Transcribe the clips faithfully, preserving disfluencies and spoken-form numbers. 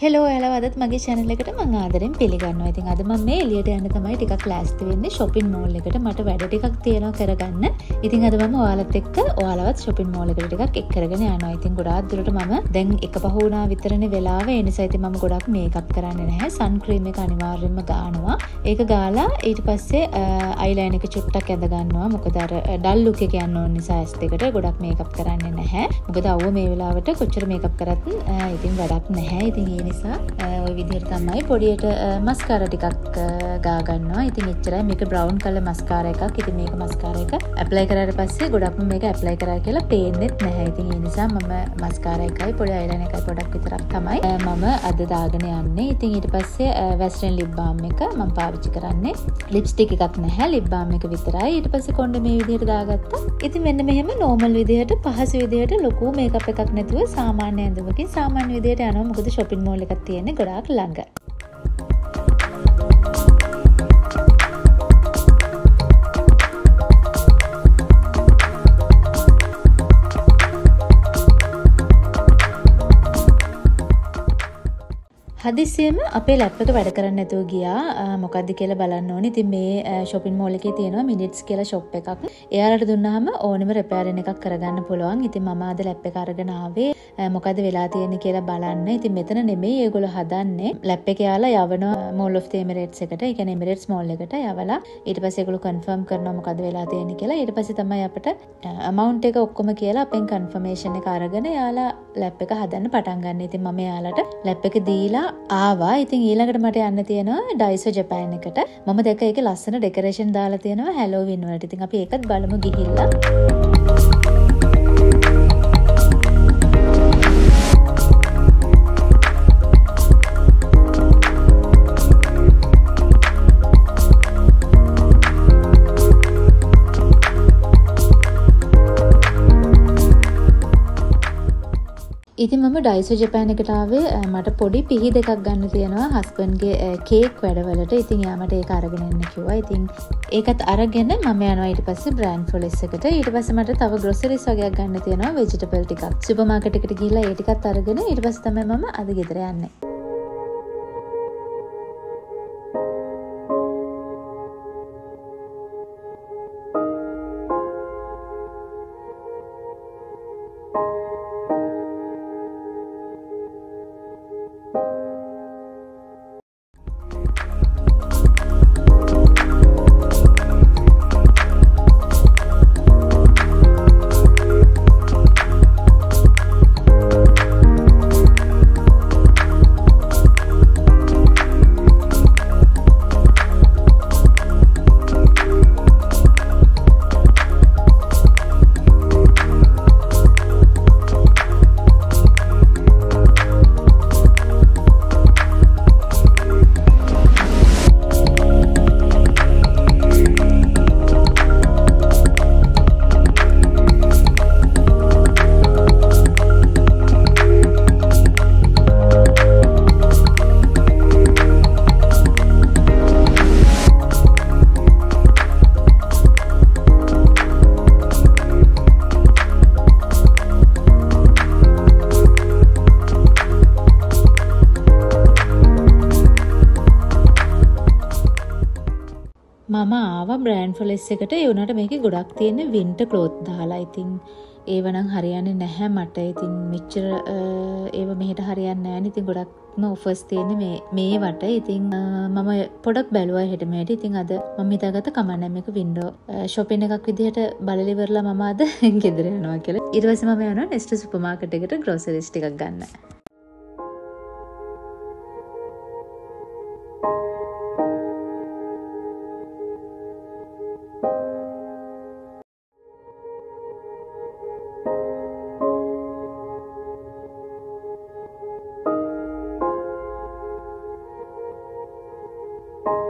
Hello ඔයාලා අදත් මගේ channel එකට මම ආදරෙන් පිළිගන්නවා. ඉතින් අද මම මේ එළියට යන්න තමයි ටිකක් ලෑස්ති වෙන්නේ shopping mall එකට. මට වැඩ ටිකක් තියෙනවා කරගන්න. ඉතින් අද මම ඔයාලත් එක්ක ඔයාලවත් shopping mall එකට ටිකක් එක් කරගෙන යනවා. ඉතින් ගොඩාක් දුරට මම දැන් එක පහ වුණා විතරනේ වෙලාව. ඒ නිසා ඉතින් මම ගොඩක් මේකප් කරන්නේ නැහැ. sun cream එක අනිවාර්යයෙන්ම ගානවා. ඒක ගාලා ඊට පස්සේ eyeliner එක චුට්ටක් ඇඳ ගන්නවා. මොකද අර dull look එක යන්න ඕන නිසා ඇස් දෙකට ගොඩක් මේකප් කරන්නේ නැහැ. මොකද අවුව මේ වෙලාවට කොච්චර මේකප් කරත් ඉතින් වැඩක් නැහැ. ඉතින් ඒ නිසා ඔය විදිහට තමයි පොඩියට මස්කාරා ටිකක් ගා ගන්නවා. ඉතින් එච්චරයි. මේක බ්‍රවුන් කලර් මස්කාරා එකක්. ඉතින් මේක මස්කාරා එක ඇප්ලයි කරාට පස්සේ ගොඩක්ම මේක ඇප්ලයි කරා කියලා පේන්නෙත් නැහැ. ඉතින් ඒ නිසා මම මස්කාරා එකයි පොඩි අයිලයිනර් එකයි පොඩක් විතරක් තමයි මම අද දාගෙන යන්නේ. ඉතින් ඊට පස්සේ වැස්ලින් ලිප් බාම් එක මම පාවිච්චි කරන්නේ. ලිප්ස්ටික් එකක් නැහැ. ලිප් බාම් එක විතරයි. ඊට පස්සේ කොණ්ඩ මේ විදිහට දාගත්තා. ඉතින් මෙන්න මෙහෙම නෝමල් විදිහට පහසු විදිහට ලොකු මේකප් එකක් නැතුව සාමාන්‍ය ඇඳුමකින් සාමාන්‍ය විදිහට යනවා. මොකද shopping mall එකක් තියෙන්නේ ගොඩාක් ළඟ. හදිසියෙම අපේ ලැප් එක වැඩ කරන්නේ නැතුව ගියා. මොකද්ද කියලා බලන්න ඕනේ. ඉතින් මේ shopping mall එකේ තියෙනවා minutes කියලා shop එකක්. එයාලට දුන්නාම ඕනෙම repairing එකක් කරගන්න පුළුවන්. ඉතින් මම අද ලැප් එක අරගෙන ආවේ මොකද්ද වෙලා තියෙන්නේ කියලා බලන්න. ඉතින් මෙතන නෙමෙයි ඒගොල්ලෝ හදන්නේ. ලැප් එක යාලා යවනවා Mall of the Emirates එකට. ඒ කියන්නේ Emirates Mall එකට යවලා ඊට පස්සේ ඒගොල්ලෝ confirm කරනවා මොකද්ද වෙලා තියෙන්නේ කියලා. ඊට පස්සේ තමයි අපිට amount එක ඔක්කොම කියලා අපෙන් confirmation එක අරගෙන යාලා ලැප් එක හදන්න පටන් ගන්න. ඉතින් මම යාලට ලැප් එක දීලා ආවා. ඉතින් ඊළඟට මට යන්න තියෙනවා Daiso Japan එකට. මම දැක්ක ඒකේ ලස්සන ඩෙකරේෂන් දාලා තියෙනවා Halloween වලට. ඉතින් අපි ඒකත් බලමු ගිහිල්ලා. ඉතින් මම Daiso Japan එකට ආවේ මට පොඩි පිහි දෙකක් ගන්න තියෙනවා හස්බන්ඩ්ගේ කේක් වැඩවලට. ඉතින් යා මට ඒක අරගෙන එන්න කිව්වා. ඉතින් ඒකත් අරගෙන මම යනවා ඊට පස්සේ Brand Flawless එකට. ඊට පස්සේ මට තව groceries වගේක් ගන්න තියෙනවා vegetable ටිකක්. සුපර් මාකට් එකට ගිහිල්ලා ඒ ටිකත් අරගෙන ඊට පස්සේ තමයි මම අද ගෙදර යන්නේ. මම ආවා Brand Flawless එකට. ඒ වුණාට මේකේ ගොඩක් තියෙන winter cloth දාලා. ඉතින් ඒව නම් හරියන්නේ නැහැ මට. ඉතින් මෙච්චර ඒව මෙහෙට හරියන්නේ නැහැ නේ. ඉතින් ගොඩක්ම offers තියෙන්නේ මේ මේවට. ඉතින් මම පොඩක් බැලුවා හෙට මෙහෙට. ඉතින් අද මම හිතාගත්ත කමන්නේ මේක window shopping එකක් විදිහට බලලා ඉවරලා මම අද ගෙදර යනවා කියලා. ඊට පස්සේ මම යනවා Next supermarket එකට groceries ටිකක් ගන්න.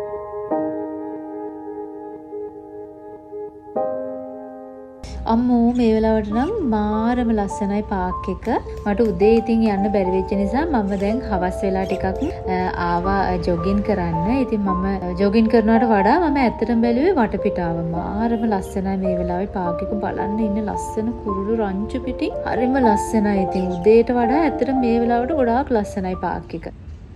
අම්මෝ මේ වෙලාවට නම් මාරම ලස්සනයි පාක් එක. මට උදේ ඉතින් යන්න බැරි වෙච්ච නිසා මම දැන් හවස් වෙලා ටිකක් ආවා ජොගින් කරන්න. ඉතින් මම ජොගින් කරනවට වඩා මම ඇත්තටම බැලුවේ වටපිටාව. මාරම ලස්සනයි මේ වෙලාවේ පාක් එක බලන්න ඉන්න ලස්සන කුරුළු රංචු පිටින්. හරිම ලස්සනයි. ඉතින් උදේට වඩා ඇත්තටම මේ වෙලාවට ගොඩාක් ලස්සනයි පාක් එක.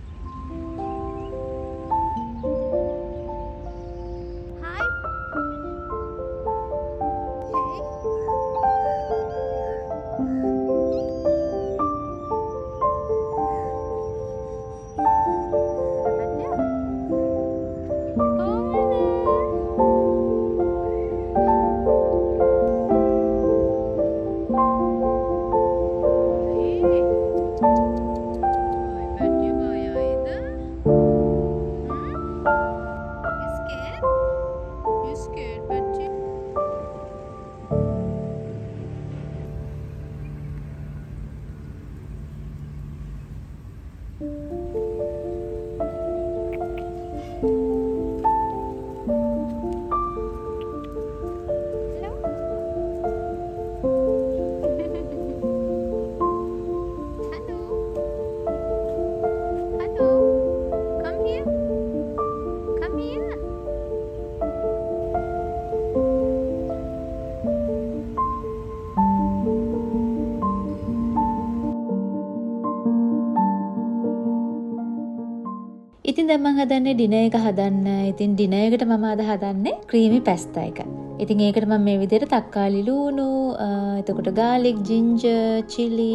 ඉතින් දැන් මම හදන්නේ ඩිනර් එක හදන්න. ඉතින් ඩිනර් එකට මම අද හදන්නේ ක්‍රීමි පැස්තා එක. ඉතින් ඒකට මම මේ විදිහට තක්කාලි ලූණු, එතකොට garlic, ginger, chili,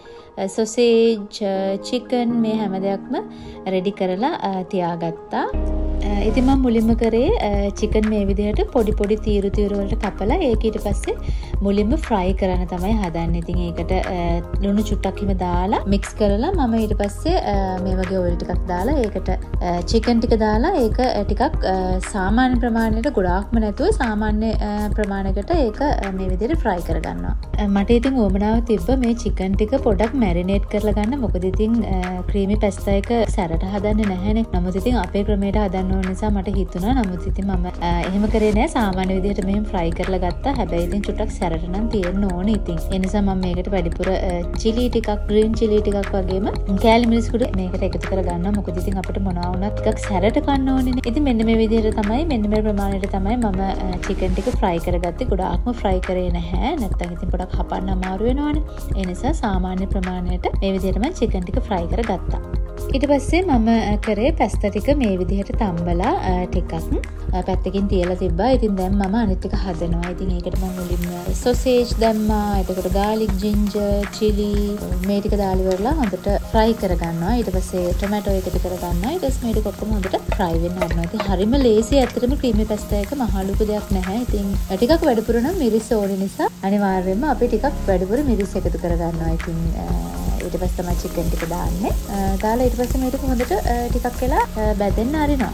sausage, chicken මේ හැම දෙයක්ම රෙඩි කරලා තියාගත්තා. ඉතින් මම මුලින්ම කරේ චිකන් මේ විදිහට පොඩි පොඩි තීරු තීරු වලට කපලා ඒක ඊට පස්සේ මුලින්ම ෆ්‍රයි කරන්න තමයි හදන්නේ. ඉතින් ඒකට ලුණු චුට්ටක් හිම දාලා මික්ස් කරලා මම ඊට පස්සේ මේ වගේ ඔයිල් ටිකක් දාලා ඒකට චිකන් ටික දාලා ඒක ටිකක් සාමාන්‍ය ප්‍රමාණයට ගොඩාක්ම නැතුව සාමාන්‍ය ප්‍රමාණයකට ඒක මේ විදිහට ෆ්‍රයි කරගන්නවා. මට ඉතින් උවමනාව තිබ්බ මේ චිකන් ටික පොඩක් මැරිනේට් කරලා ගන්න. මොකද ඉතින් ක්‍රීමි පැස්තා එක සැරට හදන්නේ නැහැනේ. නමුත් ඉතින් අපේ ක්‍රමයට හදන්න ඕන නිසා මට හිතුණා. නමුත් ඉතින් මම එහෙම කරේ නෑ. සාමාන්‍ය විදිහට මෙහෙම ෆ්‍රයි කරලා ගත්තා. හැබැයි ඉතින් චුට්ටක් සැරට නම් තියෙන්න ඕනේ ඉතින්. ඒ නිසා මම මේකට වැඩිපුර චිලි ටිකක්, ග්‍රීන් චිලි ටිකක් වගේම කෑලි මිරිස් කුඩු මේකට එකතු කරගන්නවා. මොකද ඉතින් අපිට මොනවා වුණත් ටිකක් සැරට කන්න ඕනේනේ. ඉතින් මෙන්න මේ විදිහට තමයි මෙන්න මේ ප්‍රමාණයට තමයි මම චිකන් ටික ෆ්‍රයි කරගත්තේ. ගොඩාක්ම ෆ්‍රයි කරේ නැහැ. නැත්තම් ඉතින් පොඩක් හපන්න අමාරු වෙනවනේ. ඒ නිසා සාමාන්‍ය ප්‍රමාණයට මේ විදිහටම චිකන් ටික ෆ්‍රයි කරගත්තා. ඊට පස්සේ මම කරේ පැස්තා ටික මේ විදිහට තම්බලා ටිකක් පැත්තකින් තියලා තිබ්බා. ඉතින් දැන් මම අනිත් ටික හදනවා. ඉතින් ඒකට මම මුලින්ම sausage දැම්මා. එතකොට garlic, ginger, chili මේ ටික දාලා ඉවරලා හොඳට fry කරගන්නවා. ඊට පස්සේ tomato එකතු කරගන්නවා. ඊට පස්සේ මේ ටික ඔක්කොම හොඳට fry වෙන්න හදනවා. ඉතින් හරිම ලේසි. ඇත්තටම creamy pasta එක මහ ලොකු දෙයක් නැහැ. ඉතින් ටිකක් වැඩිපුර නම් මිරිස් ඕනේ නිසා අනිවාර්යයෙන්ම අපි ටිකක් වැඩිපුර මිරිස් එකතු කරගන්නවා. ඉතින් ඊට පස්සේ තමයි chicken ටික දාන්නේ. දාලා ඊට පස්සේ මේක හොඳට ටිකක් වෙලා බැදෙන්න අරිනවා.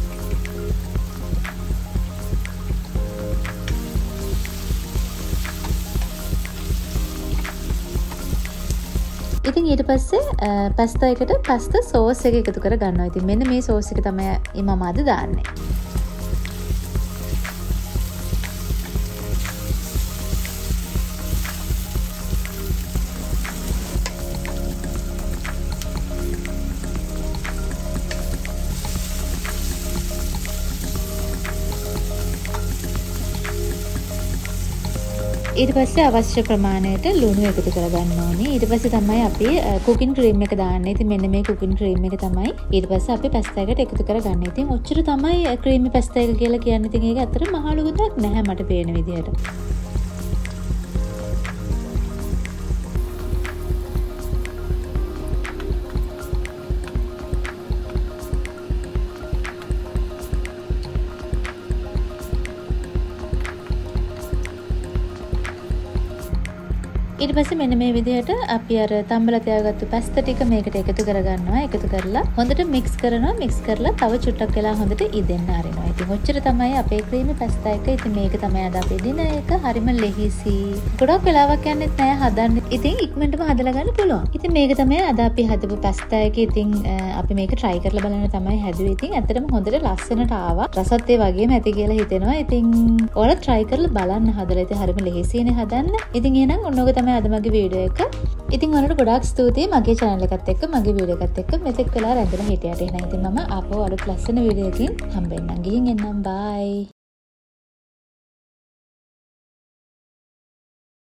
ඉතින් ඊට පස්සේ පැස්තා එකට පැස්තා සෝස් එක එකතු කර ගන්නවා. ඉතින් මෙන්න මේ සෝස් එක තමයි මම අද දාන්නේ. ඊට පස්සේ අවශ්‍ය ප්‍රමාණයට ලුණු එකතු කරගන්න ඕනේ. ඊට පස්සේ තමයි අපි කුකින් ක්‍රීම් එක දාන්නේ. ඉතින් මෙන්න මේ කුකින් ක්‍රීම් එක තමයි ඊට පස්සේ අපි පැස්තා එකට එකතු කරගන්න. ඉතින් ඔච්චර තමයි ක්‍රීමි පැස්තා එක කියලා කියන්නේ. ඉතින් ඒක ඇත්තට මහ ලොකු දෙයක් නැහැ මට පේන විදිහට. ඊට පස්සේ මෙන්න මේ විදිහට අපි අර තම්බලා තියාගත්තු පැස්ත ටික මේකට එකතු කරගන්නවා. එකතු කරලා හොඳට මික්ස් කරනවා. මික්ස් කරලා තව චුට්ටක් වෙලා හොඳට ඉදෙන්න ආරිනවා. ඉතින් ඔච්චර තමයි අපේ ක්‍රීමි පැස්තා එක. ඉතින් මේක තමයි අද අපි දින එක. හරිම ලෙහිසි. ගොඩක් වෙලාවක් යන්නෙත් නෑ හදන්න. ඉතින් ඉක්මනටම හදලා ගන්න පුළුවන්. ඉතින් මේක තමයි අද අපි හදපු පැස්තා එක. ඉතින් අපි මේක try කරලා බලන්න තමයි හැදුවේ. ඉතින් ඇත්තටම හොඳට ලස්සනට ආවා. රසත් ඒ වගේම ඇති කියලා හිතෙනවා. ඉතින් ඔයාලා try කරලා බලන්න හදලා. ඉතින් හරිම ලෙහිසියනේ හදන්න. ඉතින් එහෙනම් ඔන්න ඔක තමයි අද මගේ වීඩියෝ එක. ඉතින් ඔයාලට ගොඩාක් ස්තුතියි මගේ channel එකත් එක්ක මගේ වීඩියෝ එකත් එක්ක මෙතෙක් වෙලා රැඳිලා හිටියට. එහෙනම් ඉතින් මම ආපහු අලුත් ලස්සන වීඩියෝ එකකින් හම්බෙන්නම්. ගිහින් එන්නම්. bye.